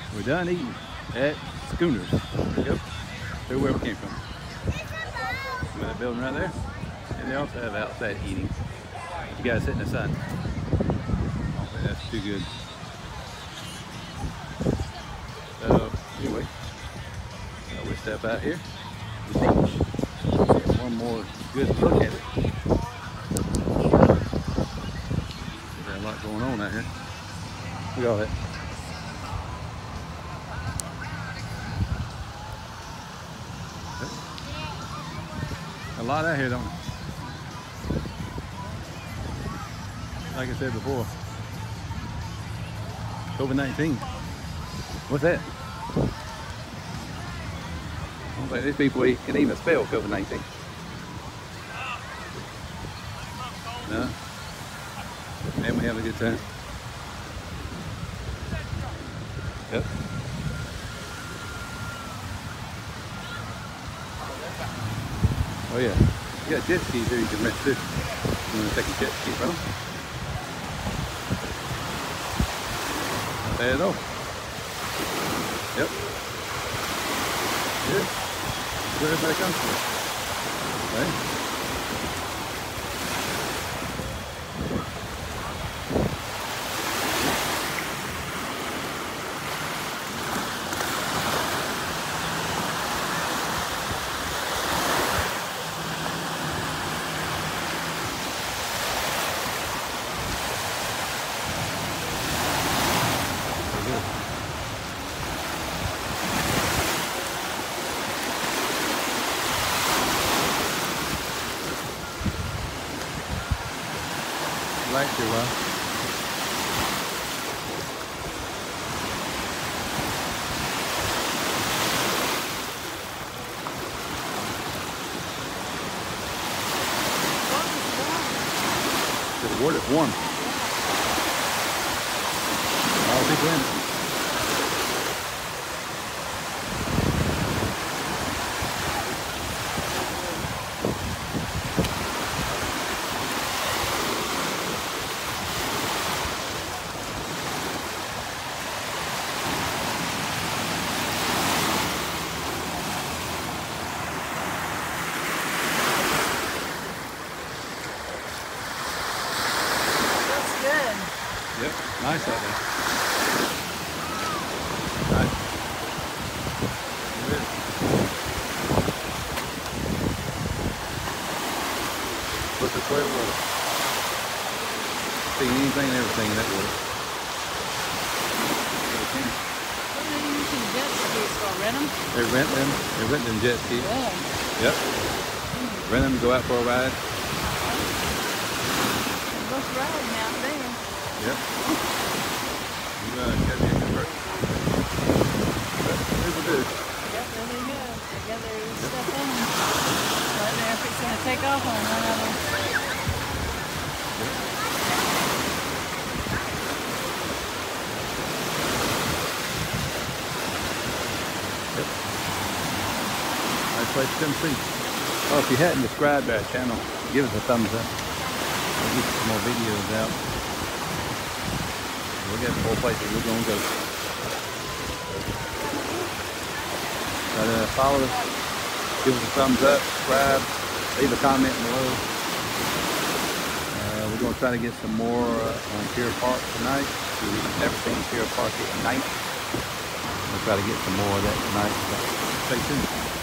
We're done eating at Schooners. Yep. They're where we came from. Look at that building right there. And they also have outside eating. You guys sit in the sun. I don't think that's too good. So anyway, we step out here. The beach. Get one more good look at it. There's a lot going on out here. Look at all that. A lot out here, don't we? Like I said before, COVID-19. What's that? I don't think these people can even spell COVID-19. No? And we have a good time. Yep. Oh yeah. You got jet skis here you can rent too. You want to take a jet ski, bro? Not bad at all. Yep. Good. That's where everybody comes from. Right? Like to, the water's warm. All people in it. Yep, nice out there. Nice. Good. What's the sweat water? See anything and everything in that water. What are they using jet skis for? Rent them? They're renting jet skis. Yeah. Yep. Rent them to go out for a ride. Bus riding out there. Yep. You gotta be a good person. People do. Yep, there they go. They got their stuff on them. Right there, if it's gonna take off on one of them. Yep. Yep. Nice place to come see. Oh, if you hadn't subscribed to our channel, give us a thumbs up. We'll get some more videos out. We got more places we're gonna go. But follow us, give us a thumbs up, subscribe, leave a comment below. We're gonna try to get some more on Pier Park tonight. We've never seen Pier Park at night. We'll try to get some more of that tonight. So stay tuned.